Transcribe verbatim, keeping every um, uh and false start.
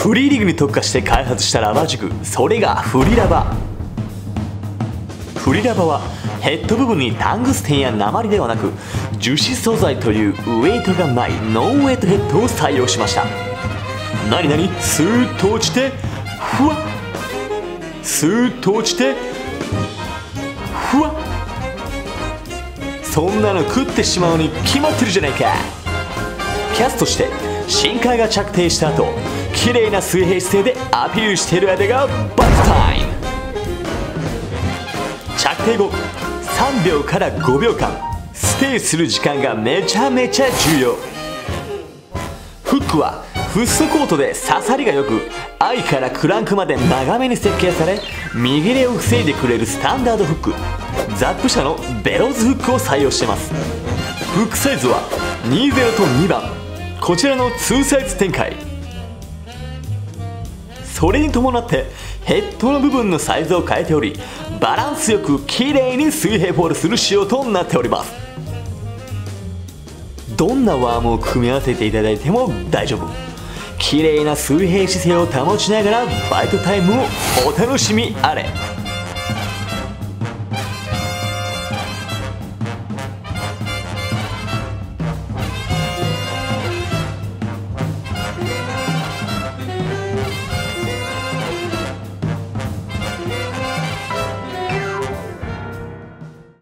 フリーリグに特化して開発したラバー軸、それがフリラバ。フリラバはヘッド部分にタングステンや鉛ではなく樹脂素材というウェイトがないノンウェイトヘッドを採用しました。なになにスーッと落ちてふわっ、スーッと落ちてふわっ、そんなの食ってしまうに決まってるじゃないか。キャストして深海が着底した後、綺麗な水平姿勢でアピールしている間がバックタイム。着底後さんびょうからごびょうかんステイする時間がめちゃめちゃ重要。フックはフッ素コートで刺さりがよく、アイからクランクまで長めに設計され、身切れを防いでくれるスタンダードフック、ザップ社のベローズフックを採用しています。フックサイズはにじゅうとにばん、こちらのにサイズ展開。それに伴ってヘッドの部分のサイズを変えており、バランスよく綺麗に水平フォールする仕様となっております。どんなワームを組み合わせていただいても大丈夫。綺麗な水平姿勢を保ちながらファイトタイムをお楽しみあれ。